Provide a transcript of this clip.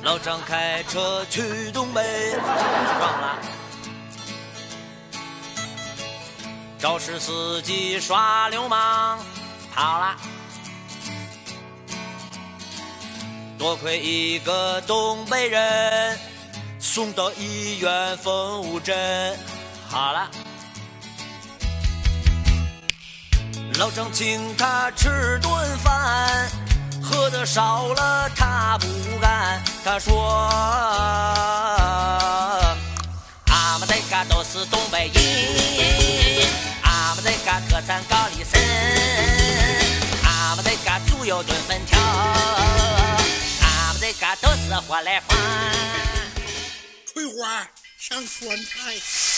老张开车去东北，撞了。肇事司机耍流氓，跑了。多亏一个东北人，送到医院缝五针，好了。老张请他吃顿饭，喝的少了他不干。他说：“俺们这嘎都是东北人，俺们这嘎特产高丽参，俺们这嘎猪油炖粉条，俺们这嘎都是活来花。” 葵花上酸菜。